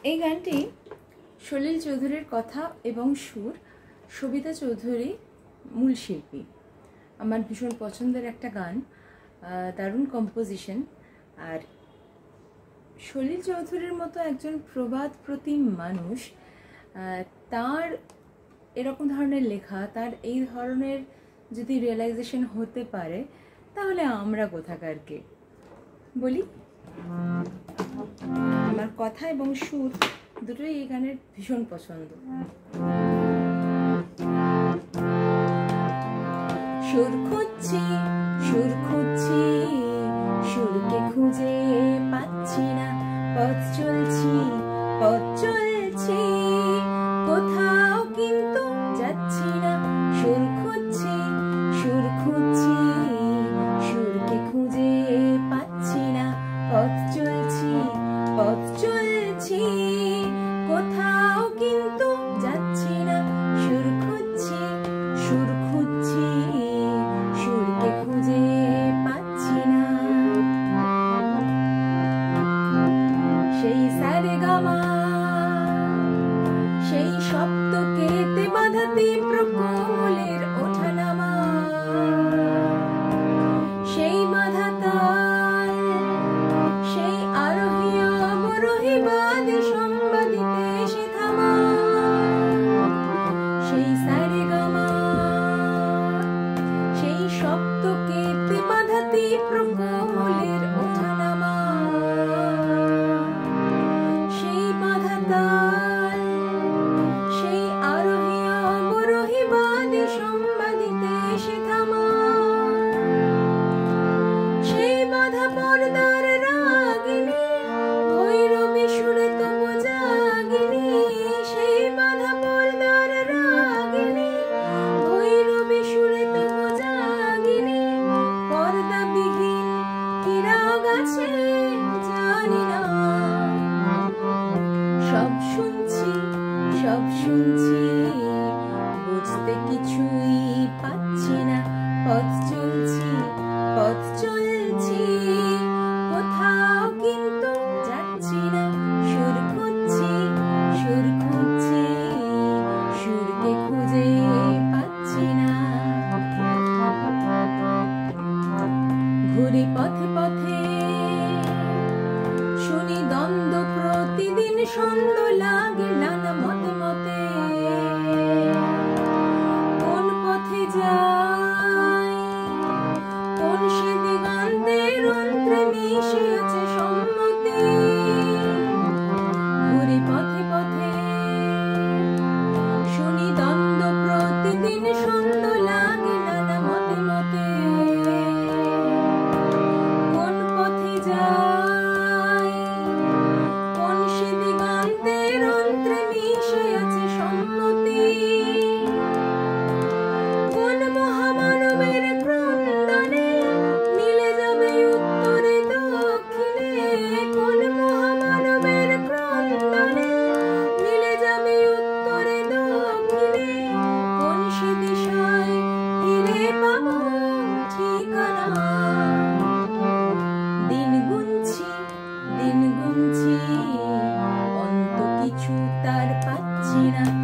এই গানটি সলিল চৌধুরীর কথা এবং সুর, সবিতা চৌধুরী মূল শিল্পী। আমার ভীষণ পছন্দের একটা গান, দারুণ কম্পোজিশন। আর সলিল চৌধুরীর মতো একজন প্রবাদ প্রতিম মানুষ, তার এরকম ধরনের লেখা, তার এই ধরনের যদি রিয়েলাইজেশন হতে পারে, তাহলে আমরা কোথাকার কে বলি। আমার কথা এবং সুর দুটোই এই গানের ভীষণ পছন্দ। সুর খুঁজছি, সুর খুঁজছি, সুরকে খুঁজে পাচ্ছি না, পথ চলছি, পথ চলছি, কোথাও কিন্তু যাচ্ছি না। সুর খুঁজছি, সুর খুঁজছি, সুরকে খুঁজে পাচ্ছি না, পথ চলছি, পথ চলছি, কোথাও কিন্তু যাচ্ছি না। সুর খুঁজছি, সুর খুঁজছি, সুরকে খুঁজে পাচ্ছি না। সেই সারেগামা, সেই সপ্তকেতে বাঁধাতে প্রকোলের ওঠানামা, সেই বাঁধা তাল, সেই আরোহী অবরোহী বাদে সম্বাদিতে সে থামা। সেই সারেগামা, সেই সপ্তকেতে বাঁধাতে প্রকোলের ওঠানামা, সেই বাঁধা তাল, সেই আরোহী অবরোহী বাদে সম্বাদিতে সে থামা। সেই বাঁধা পর্দার রাগিনী, ভৈরবী সুরে তবু জাগিনী। সেই বাঁধা পর্দার রাগিনী, ভৈরবী সুরে তবু জাগিনী। পর্দাবিহীন কি রাগ আছে জানি না। সব শুনছি, সব শুনছি, বুঝতে কিছুই পাচ্ছি না। পথ চলছি, পথ চলছি, কোথাও কিন্তু যাচ্ছি না। সুর খুঁজছি, সুর খুঁজছি, সুরকে খুঁজে পাচ্ছি না। ঘুরি পথে পথে, শুনি দ্বন্দ্ব প্রতিদিন, সন্দ লাগে নানা মতে মতে। কোন পথে যাই, কোন সে দিগন্তের অন্ত্রে মিশে আছে সম্মতি। ঘুরি পথে পথে, শুনি দ্বন্দ্ব প্রতিদিন, সন্দ লাগে নানা মতে মতে। কোন পথে যাই, কোন সে দিগন্তের অন্ত্রে মিশে আছে সম্মতি। কোন মহামানবের ক্রন্দনে মিলে যাবে উত্তরে দক্ষিণে। কোন মহামানবের ক্রন্দনে মিলে যাবে উত্তরে দক্ষিণে। কোন সে দিশায় ফিরে পাবো ঠিকানা। দিন গুনছি, দিন গুনছি, অন্ত কিছু তার পাচ্ছি না।